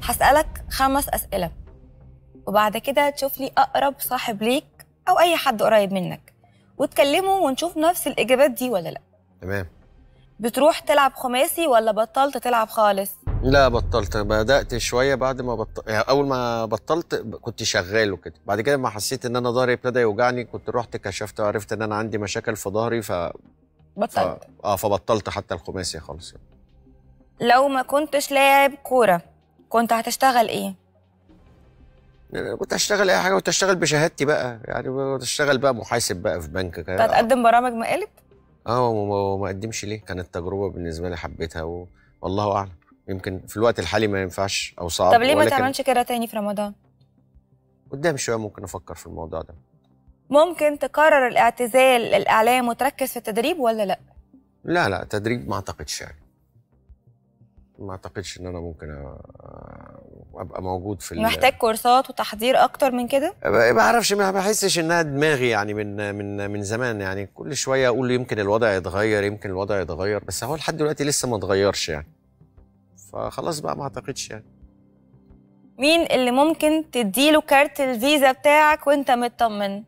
هسألك 5 أسئلة وبعد كده تشوف لي أقرب صاحب ليك أو أي حد قريب منك وتكلموا ونشوف نفس الإجابات دي ولا لأ. تمام. بتروح تلعب خماسي ولا بطلت تلعب خالص؟ لا بطلت، بدأت شوية بعد ما يعني أول ما بطلت كنت شغال وكده، بعد كده ما حسيت إن أنا ظهري ابتدى يوجعني كنت رحت كشفت وعرفت إن أنا عندي مشاكل في ظهري بطلت. فبطلت حتى الخماسي خالص. لو ما كنتش لاعب كورة كنت هتشتغل إيه؟ كنت هشتغل أي حاجة، كنت هشتغل بشهادتي بقى، يعني كنت هشتغل بقى محاسب بقى في بنك كده. هتقدم برامج مقالب؟ وما أقدمش ليه؟ كانت تجربة بالنسبة لي حبيتها والله أعلم، يمكن في الوقت الحالي ما ينفعش أو صعب. طب ليه ما تعملش كده تاني في رمضان؟ قدام شوية ممكن أفكر في الموضوع ده. ممكن تقرر الاعتزال الإعلام وتركز في التدريب ولا لأ؟ لا تدريب ما أعتقدش، يعني ما أعتقدش إن أنا ممكن أبقى موجود في محتاج كورسات وتحضير أكتر من كده؟ ما أعرفش، ما بحسش إنها دماغي يعني من زمان، يعني كل شوية أقول يمكن الوضع يتغير يمكن الوضع يتغير، بس هو لحد دلوقتي لسه ما اتغيرش يعني، فخلاص بقى ما أعتقدش يعني. مين اللي ممكن تديله كارت الفيزا بتاعك وأنت مطمن؟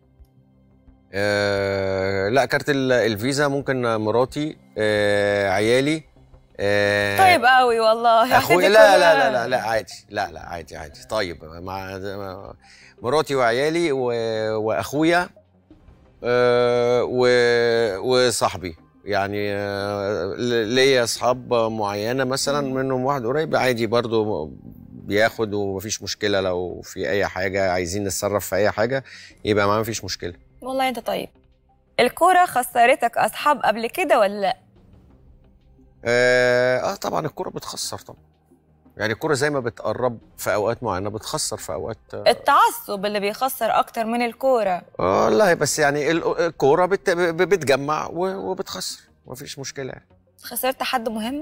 لا كارت الفيزا ممكن مراتي، عيالي. طيب قوي والله. اخويا لا عادي، لا عادي طيب، مع مراتي وعيالي واخويا وصاحبي، يعني ليا اصحاب معينه مثلا منهم واحد قريب عادي برضو بياخد ومفيش مشكله، لو في اي حاجه عايزين نتصرف في اي حاجه يبقى ما فيش مشكله. والله انت طيب. الكوره خسرتك اصحاب قبل كده ولا لا؟ طبعا الكوره بتخسر طبعا، يعني الكوره زي ما بتقرب في اوقات معينه بتخسر في اوقات. التعصب اللي بيخسر اكتر من الكوره. والله بس يعني الكوره بتجمع وبتخسر، مفيش مشكله يعني. خسرت حد مهم؟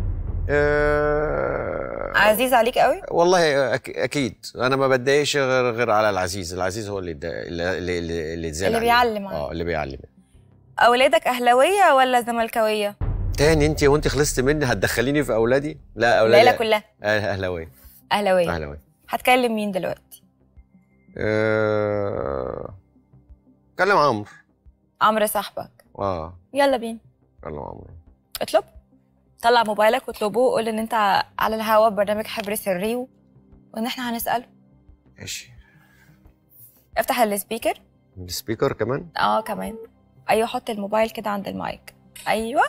عزيز عليك قوي؟ والله اكيد انا ما بتضايقش غير على العزيز هو اللي اتزعل، اللي بيعلم اللي بيعلم. اولادك اهلاويه ولا زملكاويه؟ تاني وانت خلصت مني هتدخليني في اولادي؟ لا اولادي العيله كلها اهلاويه. هتكلم مين دلوقتي؟ كلم عمرو صاحبك. يلا بينا. كلم عمرو. اطلب، طلع موبايلك واطلبه وقول ان انت على الهوا ببرنامج حبر سري وان احنا هنساله. ماشي. افتح السبيكر كمان؟ كمان. ايوه حط الموبايل كده عند المايك. ايوه.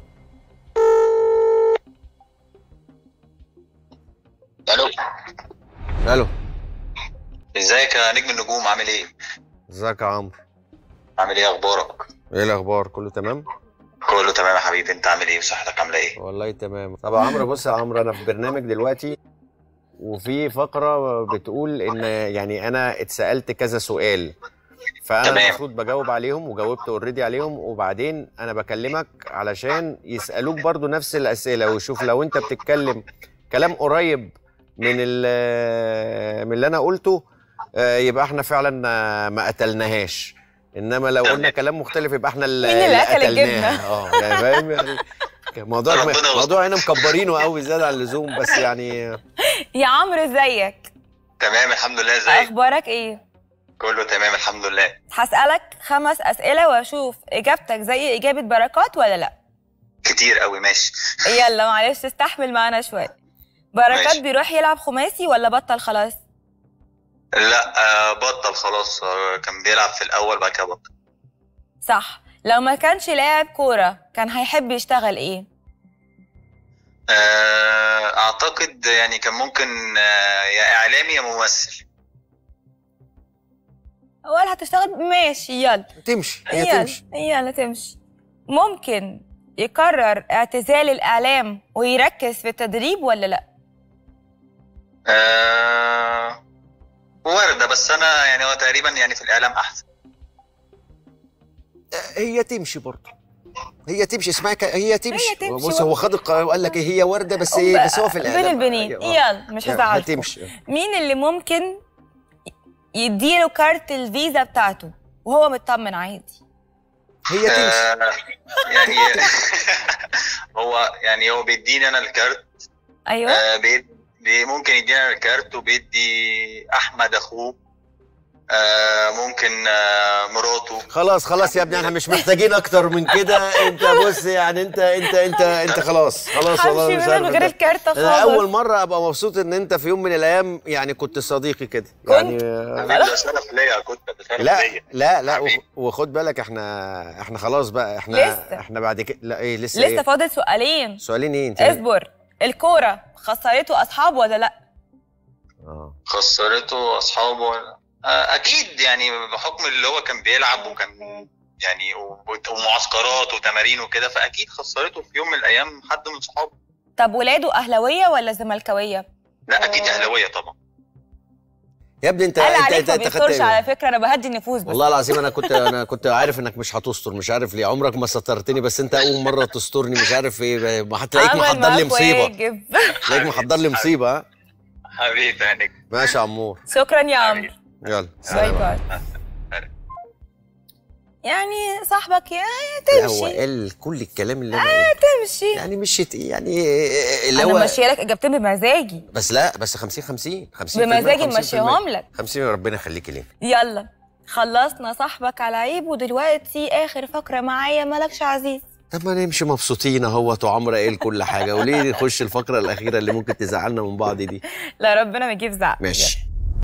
الو. ازيك يا نجم النجوم، عامل ايه؟ ازيك يا عمرو؟ عامل ايه، اخبارك؟ ايه الاخبار؟ كله تمام؟ كله تمام يا حبيبي، انت عامل ايه وصحتك عامله ايه؟ والله تمام. طب يا عمرو بص يا عمرو، انا في برنامج دلوقتي وفي فقره بتقول ان يعني انا اتسالت كذا سؤال، فانا المفروض بجاوب عليهم وجاوبت اوريدي عليهم، وبعدين انا بكلمك علشان يسالوك برضو نفس الاسئله ويشوف لو انت بتتكلم كلام قريب من اللي انا قلته يبقى احنا فعلا ما قتلناهاش، انما لو قلنا كلام مختلف يبقى احنا اللي قتلناها. يعني فاهم يعني موضوع هنا مكبرينه قوي زياده عن اللزوم، بس يعني. يا عمرو ازيك؟ تمام الحمد لله. ازيك؟ اخبارك ايه؟ كله تمام الحمد لله. هسألك 5 أسئلة واشوف اجابتك زي اجابة بركات ولا لا. كتير قوي. ماشي. يلا معلش استحمل معانا شويه. بركات ماشي. بيروح يلعب خماسي ولا بطل خلاص؟ لا بطل خلاص، كان بيلعب في الاول بعد كده بطل. صح. لو ما كانش لاعب كوره كان هيحب يشتغل ايه؟ اعتقد يعني كان ممكن يا اعلامي يا ممثل. ولا هتشتغل؟ ماشي يلا تمشي. يلا تمشي. ممكن يقرر اعتزال الاعلام ويركز في التدريب ولا لا؟ وردة، بس انا يعني هو تقريبا يعني في الاعلام احسن. هي تمشي برضه، هي تمشي. اسمعك، هي تمشي. بص هو خد القرار وقال لك هي ورده، بس هو في الاعلام بين البنين. يلا مش هزعلكم. هتمشي. مين اللي ممكن يديله كارت الفيزا بتاعته وهو مطمن عادي؟ هي تمشي. يعني هو بيديني انا الكارت. ايوه. ممكن يدينا كارت وبيدي احمد اخوه، ممكن مراته. خلاص يا ابني، احنا مش محتاجين اكتر من كده. انت بص يعني انت خلاص والله مش عارف. من غير الكارت خالص. اول مره ابقى مبسوط ان انت في يوم من الايام يعني كنت صديقي كده يعني. ده شرف ليا، لا وخد بالك احنا خلاص بقى، احنا بعد كده. لا ايه لسه ايه؟ فاضل سؤالين. سؤالين ايه انت؟ اصبر. الكوره خسرته اصحابه ولا لا؟ خسرته اصحابه ولا اكيد، يعني بحكم اللي هو كان بيلعب وكان يعني ومعسكرات وتمارين وكده، فاكيد خسرته في يوم من الايام حد من صحابه. طب ولاده اهلاويه ولا زملكاويه؟ لا اكيد اهلاويه طبعا. يا ابني انت ما بيسترش على فكره، انا بهدي النفوس بس. والله العظيم انا كنت عارف انك مش هتستر، مش عارف ليه عمرك ما سترتني، بس انت اول مره تسترني، مش عارف ايه. هتلاقيك محضر لي مصيبه. تلاقيك محضر لي مصيبه. حبيبي يا نجم. ماشي يا عمور. شكرا يا عمرو. يلا باي باي. يعني صاحبك تمشي. هو قال كل الكلام اللي انا تمشي يعني مشيت يعني اللي انا هو ماشيه لك اجابتين بمزاجي. بس 50 بمزاجي ماشيهم لك. 50 ربنا يخليكي ليه. يلا خلصنا صاحبك على عيب، ودلوقتي اخر فقره معايا مالكش عزيز. طب ما نمشي مبسوطين اهوت، وعمرو قايل كل حاجه، وليه نخش الفقره الاخيره اللي ممكن تزعلنا من بعض دي؟ لا ربنا ما يجيب زعل. ماشي.